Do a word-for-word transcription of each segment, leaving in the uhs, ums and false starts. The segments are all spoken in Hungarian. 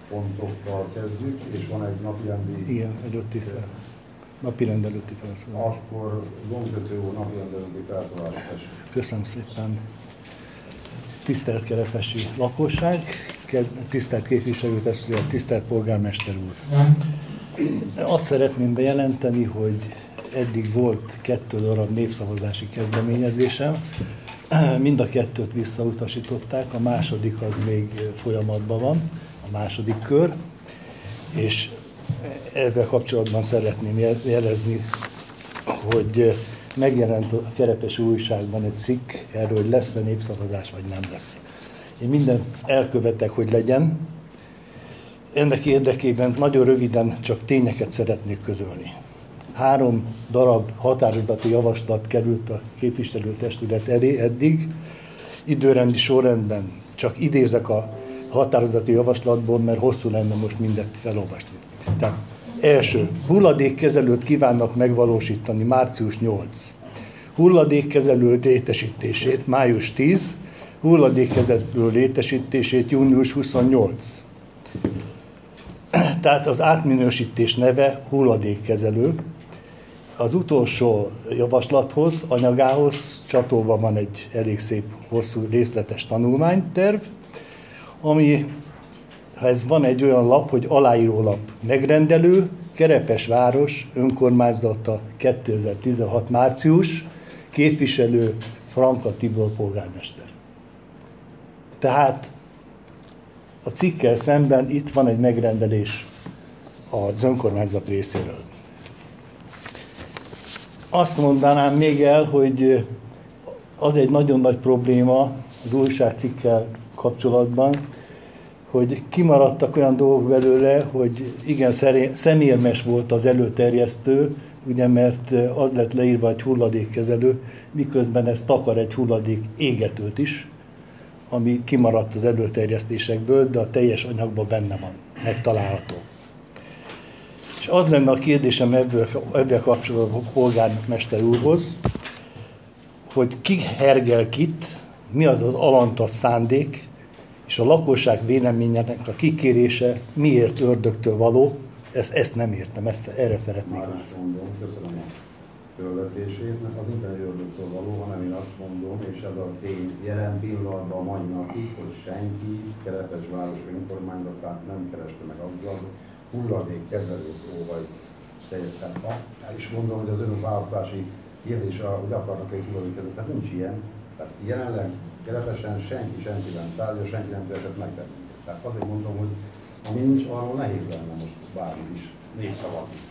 pontokkal kezdjük, és van egy napirendi... Igen, előtti fel. Napirend előtti felszólalás. Akkor Lombkötő úr napirend előtti felszólalás. Köszönöm szépen. Tisztelt kerepesi lakosság, tisztelt képviselőtestület, tisztelt polgármester úr. Azt szeretném bejelenteni, hogy eddig volt kettő darab népszavazási kezdeményezésem. Mind a kettőt visszautasították, a második az még folyamatban van, a második kör, és ezzel kapcsolatban szeretném jelezni, hogy megjelent a Kerepesi Újságban egy cikk erről, hogy lesz-e népszavazás, vagy nem lesz. Én mindent elkövetek, hogy legyen. Ennek érdekében nagyon röviden csak tényeket szeretnék közölni. Három darab határozati javaslat került a képviselőtestület elé eddig, időrendi sorrendben. Csak idézek a határozati javaslatból, mert hosszú lenne most mindet felolvasni. Tehát első, hulladékkezelőt kívánnak megvalósítani március nyolc. Hulladékkezelő létesítését május tíz, hulladékkezelő létesítését június huszonnyolc. Tehát az átminősítés neve hulladékkezelő. Az utolsó javaslathoz, anyagához csatolva van egy elég szép, hosszú, részletes tanulmányterv, ami, ha ez van egy olyan lap, hogy aláírólap megrendelő, Kerepesváros önkormányzata kétezer-tizenhat március, képviselő Franka Tibor polgármester. Tehát a cikkel szemben itt van egy megrendelés az önkormányzat részéről. Azt mondanám még el, hogy az egy nagyon nagy probléma az újságcikkel kapcsolatban, hogy kimaradtak olyan dolgok belőle, hogy igen, szemérmes volt az előterjesztő, ugye, mert az lett leírva egy hulladékkezelő, miközben ez takar egy hulladék égetőt is, ami kimaradt az előterjesztésekből, de a teljes anyagban benne van, megtalálható. És az lenne a kérdésem ebből, ebből kapcsolatban a polgármester úrhoz, hogy ki hergel kit, mi az az alantas szándék, és a lakosság véleményének a kikérése miért ördögtől való, ezt, ezt nem értem, ezt, erre szeretnék válaszolni. Köszönöm a felvetését, mert az nincsen egy ördögtől való, hanem én azt mondom, és ez a tény jelen pillanatban a mai napig, hogy senki Kerepesváros önkormányzatát nem kereste meg azzal, hogy hulladékkezelőt vagy teljesen. El is mondom, hogy az önök választási kérdése, hogy akarnak egy hulladékkezelőt, tehát nincs ilyen. Tehát jelenleg Kerepesen senki, senki nem tárgya, senki nem keresett megtenni. Tehát azért mondom, hogy ami nincs, arról nehéz lenne most bármi is négy szavazni.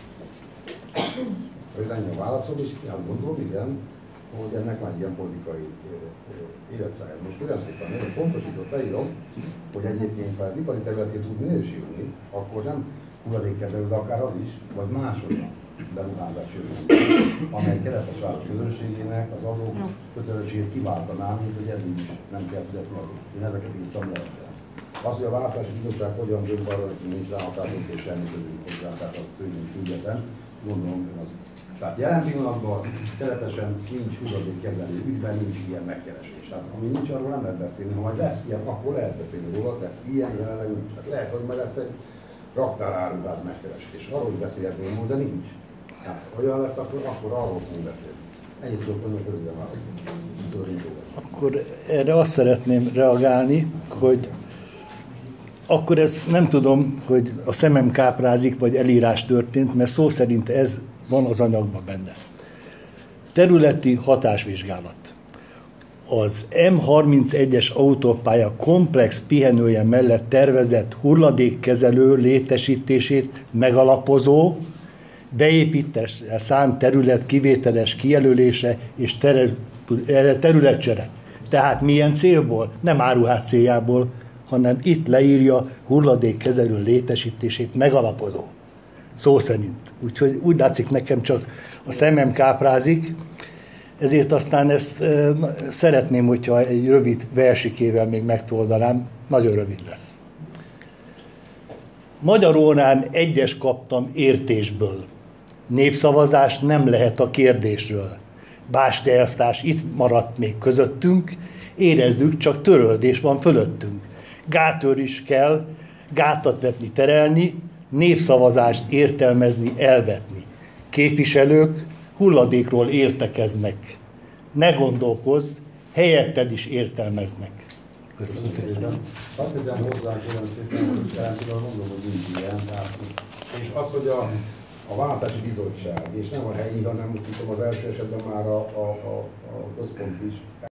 Hogy ennyi a válaszol, és azt gondolom, igen, hogy ennek már ilyen politikai életszája. Most kérem szépen, nagyon pontosított leírom, hogy egyébként, ha az ipari területét tud minősülni, akkor nem hulladékkezelő, de akár az is, vagy máshogyan beruházás jövőben, amely Kerepesváros közönségének az adók kötelességét kiváltaná, mint hogy eddig is nem kell fizetni adót. Én ezeket írtam le. Az, hogy a választási bizottság hogyan dönt arra, hogy nincs rá határozott és semmi közülük hozzá, tehát az tőlünk független, gondolom, hogy az. Tehát jelen pillanatban Kerepesen nincs hulladékkezelő ügyben, nincs ilyen megkeresés. Tehát ami nincs, arról nem lehet beszélni. Ha majd lesz ilyen, akkor lehet beszélni róla, de ilyen jelenleg nincs. Tehát lehet, hogy majd lesz egy raktárárugás megkeresés. Arról is beszélhetünk, de nincs. Hát, olyan lesz, akkor, akkor arról fogunk beszélni. Ennyit tudok önök röviden már. Akkor erre azt szeretném reagálni, hogy akkor ez nem tudom, hogy a szemem káprázik, vagy elírás történt, mert szó szerint ez van az anyagban benne. Területi hatásvizsgálat. Az M harmincegyes autópálya komplex pihenője mellett tervezett hulladékkezelő létesítését megalapozó, beépítésre szánt terület kivételes kijelölése és területcsere. Tehát milyen célból? Nem áruház céljából, hanem itt leírja hulladékkezelő létesítését megalapozó. Szó szerint. Úgyhogy úgy látszik nekem csak a szemem káprázik, ezért aztán ezt e, szeretném, hogyha egy rövid versikével még megtoldanám, nagyon rövid lesz. Magyarórán egyes kaptam értésből. Népszavazás nem lehet a kérdésről. Básti elvtárs itt maradt még közöttünk, érezzük, csak törődés van fölöttünk. Gátőr is kell, gátat vetni, terelni, népszavazást értelmezni, elvetni. Képviselők hulladékról értekeznek. Ne gondolkozz, helyetted is értelmeznek. Köszönöm szépen. Azt hiszem hozzá, kérem szépen, hogy jelentileg mondom, hogy nincs ilyen. Tehát, és az, hogy a, a választási bizottság, és nem a helyi, hanem tudom, az első esetben már a, a, a, a központ is